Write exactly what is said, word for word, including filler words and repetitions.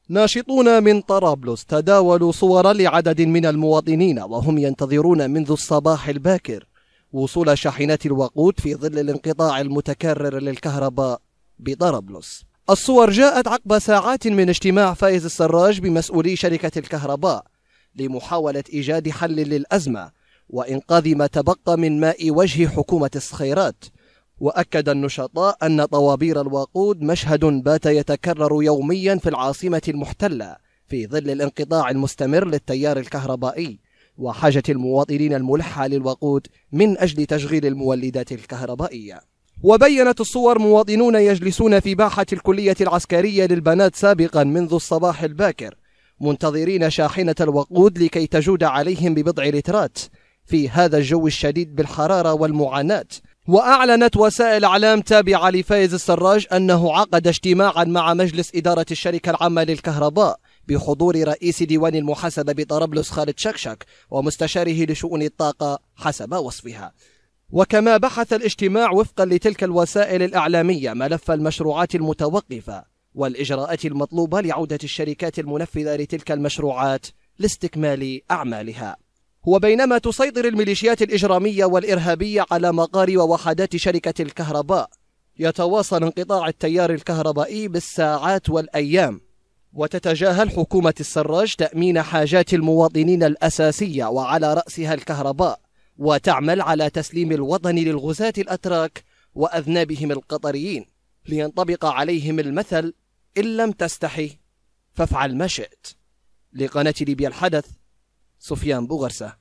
ناشطون من طرابلس تداولوا صورا لعدد من المواطنين وهم ينتظرون منذ الصباح الباكر وصول شاحنات الوقود في ظل الانقطاع المتكرر للكهرباء بطرابلس. الصور جاءت عقب ساعات من اجتماع فايز السراج بمسؤولي شركة الكهرباء لمحاولة إيجاد حل للأزمة وإنقاذ ما تبقى من ماء وجه حكومة الصخيرات. وأكد النشطاء أن طوابير الوقود مشهد بات يتكرر يوميا في العاصمة المحتلة في ظل الانقطاع المستمر للتيار الكهربائي وحاجة المواطنين الملحة للوقود من أجل تشغيل المولدات الكهربائية. وبينت الصور مواطنون يجلسون في باحة الكلية العسكرية للبنات سابقا منذ الصباح الباكر منتظرين شاحنة الوقود لكي تجود عليهم ببضع لترات في هذا الجو الشديد بالحرارة والمعاناة. وأعلنت وسائل إعلام تابعة لفايز السراج أنه عقد اجتماعا مع مجلس إدارة الشركة العامة للكهرباء بحضور رئيس ديوان المحاسبة بطرابلس خالد شكشك ومستشاره لشؤون الطاقة حسب وصفها. وكما بحث الاجتماع وفقا لتلك الوسائل الإعلامية ملف المشروعات المتوقفة والإجراءات المطلوبة لعودة الشركات المنفذة لتلك المشروعات لاستكمال أعمالها. وبينما تسيطر الميليشيات الإجرامية والإرهابية على مقار ووحدات شركة الكهرباء، يتواصل انقطاع التيار الكهربائي بالساعات والأيام، وتتجاهل حكومة السراج تأمين حاجات المواطنين الأساسية وعلى رأسها الكهرباء، وتعمل على تسليم الوطن للغزاة الأتراك وأذنابهم القطريين لينطبق عليهم المثل: إن لم تستحي فافعل ما شئت. لقناة ليبيا الحدث، سفيان بوغرسة.